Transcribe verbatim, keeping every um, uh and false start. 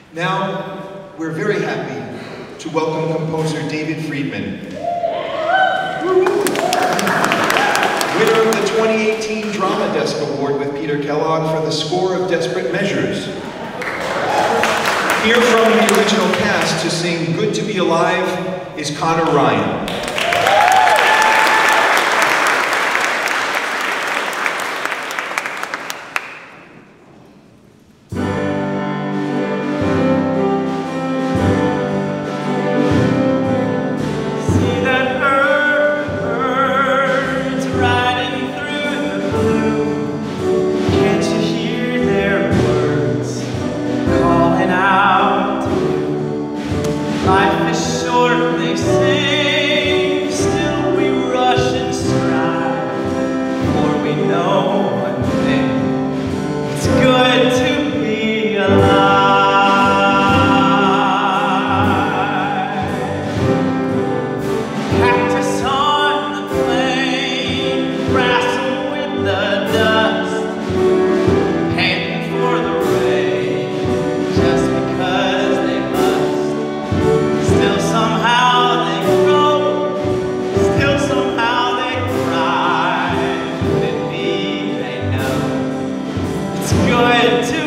Now, we're very happy to welcome composer David Friedman, winner of the twenty eighteen Drama Desk Award with Peter Kellogg for the score of Desperate Measures. Here from the original cast to sing Good to Be Alive is Conor Ryan. Life is short, they say, still we rush and strive, for we know one thing, it's good to be alive. Cactus on the plain, wrestle with the dust, panting for the rain, just because they must. Still somehow they grow, still somehow they cry. Could it be they know it's good to